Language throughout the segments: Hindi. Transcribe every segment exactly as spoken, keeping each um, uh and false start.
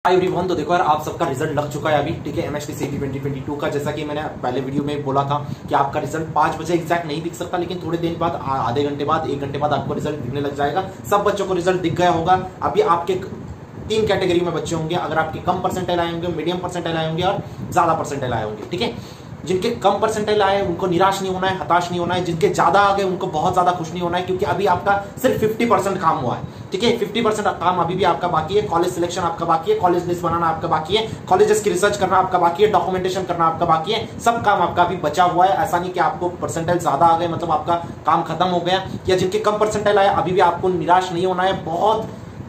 हाय एवरीवन, तो देखो यार आप सबका रिजल्ट लग चुका है अभी, ठीक है। एमएचटीसीटी ट्वेंटी ट्वेंटी टू का, जैसा कि मैंने पहले वीडियो में बोला था कि आपका रिजल्ट पांच बजे एग्जैक्ट नहीं दिख सकता, लेकिन थोड़े दिन बाद, आधे घंटे बाद, एक घंटे बाद आपको रिजल्ट दिखने लग जाएगा। सब बच्चों को रिजल्ट दिख गया होगा। अभी आपके तीन कैटेगरी में बच्चे होंगे, अगर आपके कम परसेंटाइल आए होंगे, मीडियम परसेंटाइल आए होंगे और ज्यादा परसेंटाइल आए होंगे, ठीक है। जिनके कम परसेंटाइल आए उनको निराश नहीं होना है, हताश नहीं होना है। जिनके ज्यादा आ गए उनको बहुत ज्यादा खुश नहीं होना है, क्योंकि अभी आपका सिर्फ फिफ्टी परसेंट काम हुआ है, ठीक है। फिफ्टी परसेंट काम अभी भी आपका बाकी है। कॉलेज सिलेक्शन आपका बाकी है, कॉलेज लिस्ट बनाना आपका बाकी है, कॉलेजेस की रिसर्च करना आपका बाकी है, डॉक्यूमेंटेशन करना आपका बाकी है। सब काम आपका अभी बचा हुआ है। ऐसा नहीं कि आपको परसेंटाइल ज्यादा आ गए मतलब आपका काम खत्म हो गया, या जिनके कम परसेंटाइल आए अभी भी आपको निराश नहीं होना है। बहुत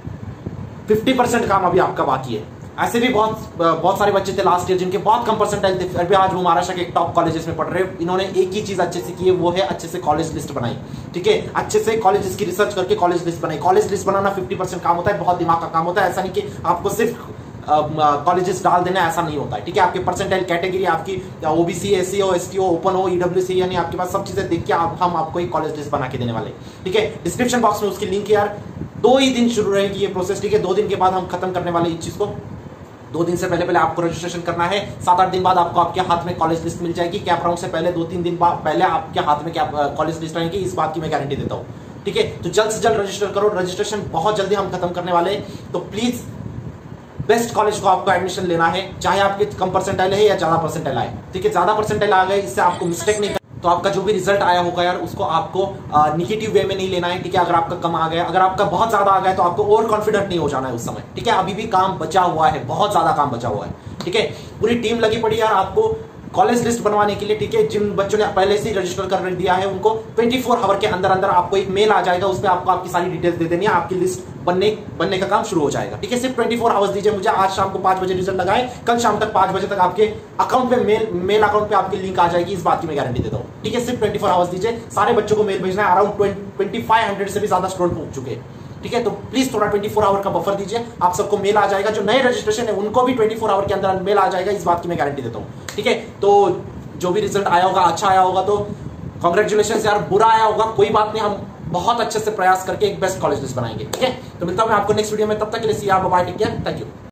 फिफ्टी परसेंट काम अभी आपका बाकी है। ऐसे भी बहुत बहुत सारे बच्चे थे लास्ट ईयर जिनके बहुत कम परसेंटाइल थे, फिर भी आज वो महाराष्ट्र के टॉप कॉलेजेस में पढ़ रहे हैं। इन्होंने एक ही चीज अच्छे से की है, वो है अच्छे से कॉलेज लिस्ट बनाई, ठीक है। अच्छे से कॉलेजेस की रिसर्च करके कॉलेज लिस्ट बनाई। कॉलेज लिस्ट बनाना फिफ्टी परसेंट काम होता है, बहुत दिमाग का काम होता है। ऐसा नहीं कि आपको सिर्फ कॉलेजेस डाल देना, ऐसा नहीं होता है, ठीक है। आपकी परसेंटाइल कैटेगरी, आपकी ओबीसी, एससी हो, एसटी हो, ओपन हो, ईडब्ल्यूसी, यानी आपके पास सब चीजें देख के आप, हम आपको एक कॉलेज लिस्ट बना के देने वाले, ठीक है। डिस्क्रिप्शन बॉक्स में उसकी लिंक यार। दो ही दिन शुरू रहेगी ये प्रोसेस, ठीक है। दो दिन के बाद हम खत्म करने वाले इस चीज को। दो दिन से पहले पहले आपको रजिस्ट्रेशन करना है। सात आठ दिन बाद आपको आपके हाथ में कॉलेज लिस्ट मिल जाएगी। कैप राउंड से पहले दो तीन दिन बाद पहले आपके हाथ में क्या कॉलेज लिस्ट आएगी, इस बात की मैं गारंटी देता हूँ, ठीक है। तो जल्द से जल्द रजिस्टर करो। रजिस्ट्रेशन बहुत जल्दी हम खत्म करने वाले हैं, तो प्लीज बेस्ट कॉलेज को आपको एडमिशन लेना है, चाहे आपके कम परसेंटाइल है या ज्यादा परसेंटाइल आए, ठीक है। ज्यादा परसेंटाइल आ गए, इससे आपको मिस्टेक नहीं, तो आपका जो भी रिजल्ट आया होगा यार उसको आपको निगेटिव वे में नहीं लेना है, ठीक है। अगर आपका कम आ गया, अगर आपका बहुत ज्यादा आ गया तो आपको ओवर कॉन्फिडेंट नहीं हो जाना है उस समय, ठीक है। अभी भी काम बचा हुआ है, बहुत ज्यादा काम बचा हुआ है, ठीक है। पूरी टीम लगी पड़ी यार आपको कॉलेज लिस्ट बनवाने के लिए, ठीक है। जिन बच्चों ने पहले से ही रजिस्टर कर दिया है उनको ट्वेंटी फोर आवर के अंदर अंदर आपको एक मेल आ जाएगा, उसमें आपको आपकी सारी डिटेल्स दे देनी है, आपकी लिस्ट बनने बनने का काम शुरू हो जाएगा, ठीक है। सिर्फ ट्वेंटी फोर आवर्स दीजिए मुझे। आज शाम को पांच बजे रिजल्ट लगाए, कल शाम तक पांच बजे तक आपके अकाउंट पे मेल मेल अकाउंट पे आपकी लिंक आ जाएगी, इस बात की मैं गारंटी देता हूँ, ठीक है। सिर्फ ट्वेंटी फोर आवर्स दीजिए। सारे बच्चों को मेल भेजना है। अराउंड ट्वेंटी फाइव हंड्रेड से भी ज्यादा स्टूडेंट पहुंच चुके हैं, ठीक है। तो प्लीज थोड़ा ट्वेंटी फोर आवर का बफर दीजिए, आप सबको मेल आ जाएगा। जो नए रजिस्ट्रेशन है उनको भी ट्वेंटी फोर आवर के अंदर मेल आ जाएगा, इस बात की मैं गारंटी देता हूँ, ठीक है। तो जो भी रिजल्ट आया होगा, अच्छा आया होगा तो कांग्रेचुलेशंस यार। बुरा आया होगा कोई बात नहीं, हम बहुत अच्छे से प्रयास करके एक बेस्ट कॉलेज लिस्ट बनाएंगे, ठीक है। तो मिलता हूं मैं आपको नेक्स्ट वीडियो में, तब तक के लिए see ya, bye, take care, thank you.